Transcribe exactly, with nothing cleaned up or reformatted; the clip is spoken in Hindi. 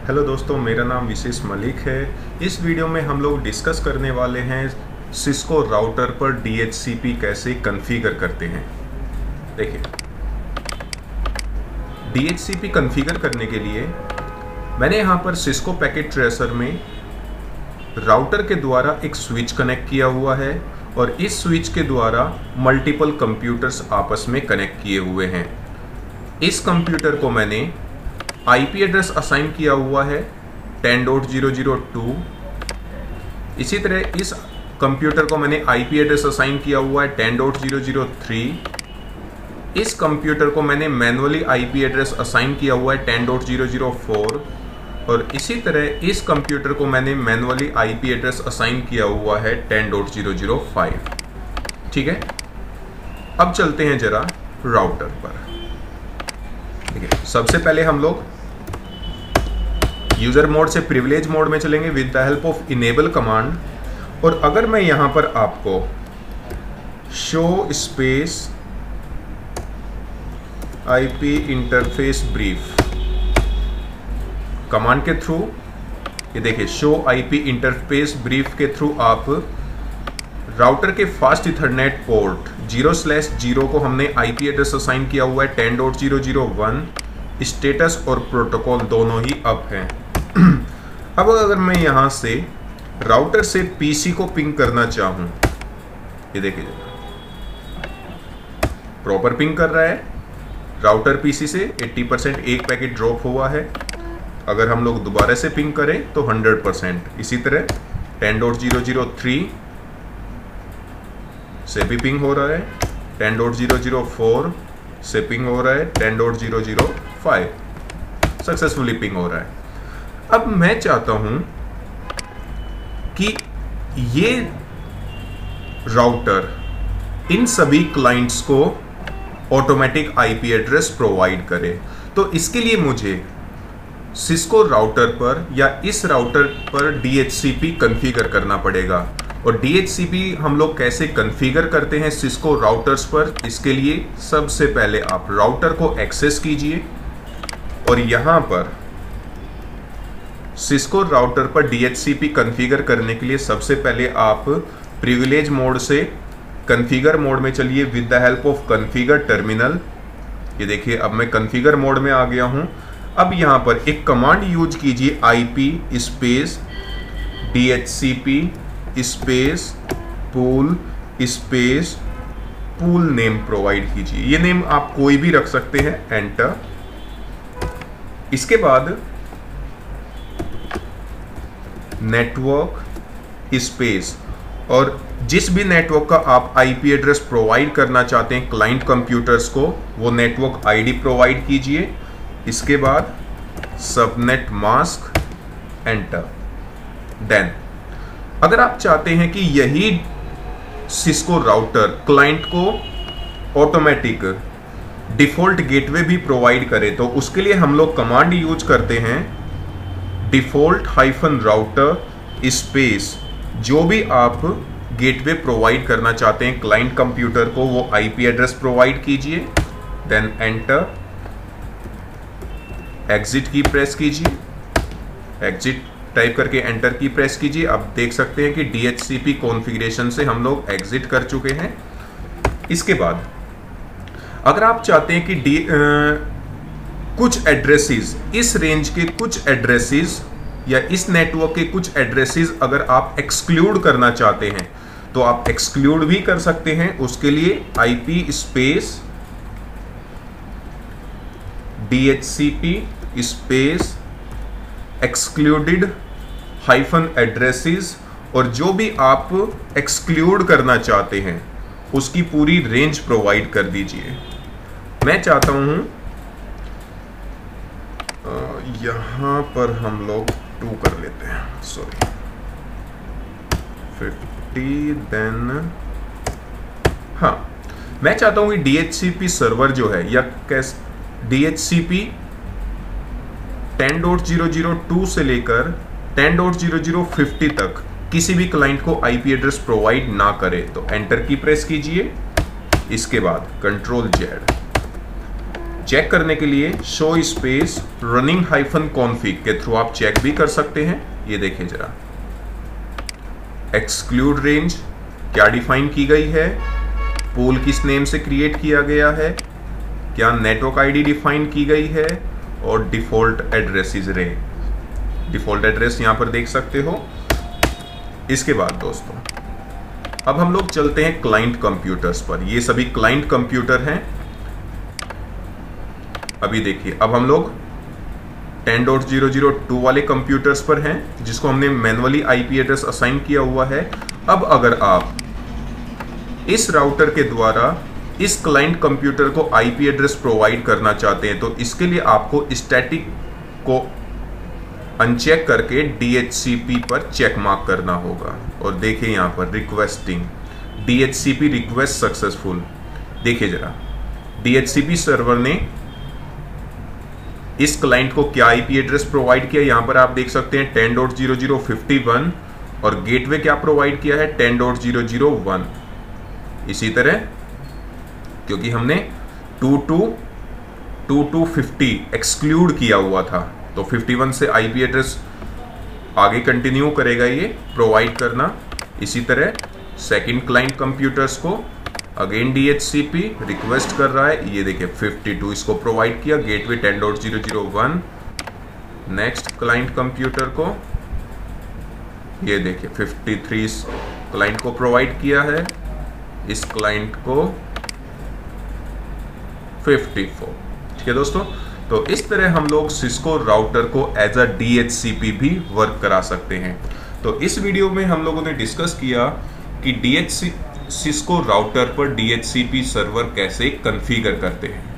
हेलो दोस्तों, मेरा नाम विशेष मलिक है। इस वीडियो में हम लोग डिस्कस करने वाले हैं सिस्को राउटर पर डी एच सी पी कैसे कॉन्फ़िगर करते हैं। देखिए, D H C P configure करने के लिए मैंने यहाँ पर सिस्को पैकेट ट्रेसर में राउटर के द्वारा एक स्विच कनेक्ट किया हुआ है और इस स्विच के द्वारा मल्टीपल कंप्यूटर्स आपस में कनेक्ट किए हुए हैं। इस कंप्यूटर को मैंने आईपी एड्रेस असाइन किया हुआ है ten dot zero zero two. इसी तरह इस कंप्यूटर को मैंने आईपी एड्रेस असाइन किया हुआ है ten dot zero zero three. इस कंप्यूटर को मैंने मैनुअली आईपी एड्रेस असाइन किया हुआ है ten dot zero zero four और इसी तरह इस कंप्यूटर को मैंने मैनुअली आईपी एड्रेस असाइन किया हुआ है ten dot zero zero five. ठीक है, अब चलते हैं जरा राउटर पर। ठीक है, सबसे पहले हम लोग यूजर मोड से प्रिविलेज मोड में चलेंगे with the help of enable command. और अगर मैं यहां पर आपको show space IP interface brief command के थ्रू, ये देखिए शो आईपी इंटरफेस ब्रीफ के थ्रू आप राउटर के fast ethernet port zero slash zero को हमने आईपी एड्रेस असाइन किया हुआ है ten dot zero zero one. Status और प्रोटोकॉल दोनों ही अप हैं। अब अगर मैं यहां से राउटर से पीसी को पिंग करना चाहूं, ये देखिए प्रॉपर पिंग कर रहा है। राउटर पीसी से अस्सी परसेंट एक पैकेट ड्रॉप हुआ है। अगर हम लोग दोबारा से पिंग करें तो हंड्रेड परसेंट। इसी तरह ten dot zero zero three से भी पिंग हो रहा है, ten dot zero zero four से पिंग हो रहा है, ten dot zero zero five successfully ping हो रहा है। अब मैं चाहता हूं कि ये राउटर इन सभी क्लाइंट्स को ऑटोमेटिक आईपी एड्रेस प्रोवाइड करे। तो इसके लिए मुझे सिस्को राउटर पर या इस राउटर पर D H C P configure करना पड़ेगा। और डी एच सी पी हम लोग कैसे कॉन्फ़िगर करते हैं सिस्को राउटर्स पर, इसके लिए सबसे पहले आप राउटर को एक्सेस कीजिए और यहां पर सिस्को राउटर पर D H C P configure करने के लिए सबसे पहले आप प्रिविलेज मोड से कॉन्फ़िगर मोड में चलिए with the help of configure terminal. ये देखिए, अब मैं कॉन्फ़िगर मोड में आ गया हूं। अब यहां पर एक कमांड यूज कीजिए IP space D H C P space pool space pool name provide कीजिए। ये नेम आप कोई भी रख सकते हैं, एंटर। इसके बाद नेटवर्क स्पेस और जिस भी नेटवर्क का आप आईपी एड्रेस प्रोवाइड करना चाहते हैं क्लाइंट कंप्यूटर्स को, वो नेटवर्क आईडी प्रोवाइड कीजिए। इसके बाद सबनेट मास्क, एंटर। देन अगर आप चाहते हैं कि यही सिस्को राउटर क्लाइंट को ऑटोमेटिक डिफॉल्ट गेटवे भी प्रोवाइड करे, तो उसके लिए हम लोग कमांड यूज करते हैं डिफॉल्ट हाइफन राउटर स्पेस जो भी आप गेटवे प्रोवाइड करना चाहते हैं क्लाइंट कंप्यूटर को, वो आईपी एड्रेस प्रोवाइड कीजिए। देन एंटर, एग्जिट की प्रेस कीजिए। एग्जिट टाइप करके एंटर की प्रेस कीजिए। अब देख सकते हैं कि D H C P configuration से हम लोग एग्जिट कर चुके हैं। इसके बाद अगर आप चाहते हैं कि डी आ, कुछ एड्रेसेस, इस रेंज के कुछ एड्रेसेस या इस नेटवर्क के कुछ एड्रेसेस अगर आप एक्सक्लूड करना चाहते हैं तो आप एक्सक्लूड भी कर सकते हैं। उसके लिए IP space D H C P space excluded hyphen addresses और जो भी आप एक्सक्लूड करना चाहते हैं उसकी पूरी रेंज प्रोवाइड कर दीजिए। मैं चाहता हूं यहां पर हम लोग टू कर लेते हैं, सॉरी फिफ्टी। देन हाँ, मैं चाहता हूं कि D H C P server जो है या कैसे D H C P ten dot zero zero two से लेकर ten dot zero zero fifty तक किसी भी क्लाइंट को आईपी एड्रेस प्रोवाइड ना करे। तो एंटर की प्रेस कीजिए। इसके बाद कंट्रोल जेड, चेक करने के लिए show space running hyphen config के थ्रू आप चेक भी कर सकते हैं। ये देखिए जरा, एक्सक्लूड रेंज क्या डिफाइन की गई है, पूल किस नेम से क्रिएट किया गया है, क्या नेटवर्क आईडी डिफाइन की गई है, और default address is ray, default address यहां पर देख सकते हो। इसके बाद दोस्तों अब हम लोग चलते हैं क्लाइंट कंप्यूटर्स पर। ये सभी क्लाइंट कंप्यूटर हैं। अभी देखिए, अब हम लोग ten dot zero zero two वाले कंप्यूटर्स पर हैं जिसको हमने मैनुअली आईपी एड्रेस असाइन किया हुआ है। अब अगर आप इस राउटर के द्वारा इस क्लाइंट कंप्यूटर को आईपी एड्रेस प्रोवाइड करना चाहते हैं तो इसके लिए आपको स्टैटिक को अनचेक करके डीएचसीपी पर चेक मार्क करना होगा। और देखिए यहां पर रिक्वेस्टिंग डीएचसीपी रिक्वेस्ट सक्सेसफुल। देखिए जरा, डीएचसीपी सर्वर ने इस क्लाइंट को क्या आईपी एड्रेस प्रोवाइड किया, यहां पर आप देख सकते हैं ten dot zero zero fifty one, और गेटवे क्या प्रोवाइड किया है ten dot zero zero one. इसी तरह क्योंकि हमने two to to to fifty exclude किया हुआ था तो फिफ्टी वन से आईपी एड्रेस आगे कंटिन्यू करेगा ये प्रोवाइड करना। इसी तरह सेकंड क्लाइंट कंप्यूटर्स को अगेन डीएचसीपी रिक्वेस्ट कर रहा है। ये देखिए फिफ्टी टू इसको प्रोवाइड किया, gateway ten dot zero zero one. Next client computer को ये देखिए फिफ्टी थ्री इस क्लाइंट को प्रोवाइड किया है, इस क्लाइंट को फिफ्टी फोर। ठीक है दोस्तों, तो इस तरह हम लोग सिस्को राउटर को एज अ डीएचसीपी भी वर्क करा सकते हैं। तो इस वीडियो में हम लोगों ने डिस्कस किया कि डीएचसी सिस्को राउटर पर डीएचसीपी सर्वर कैसे कॉन्फ़िगर करते हैं।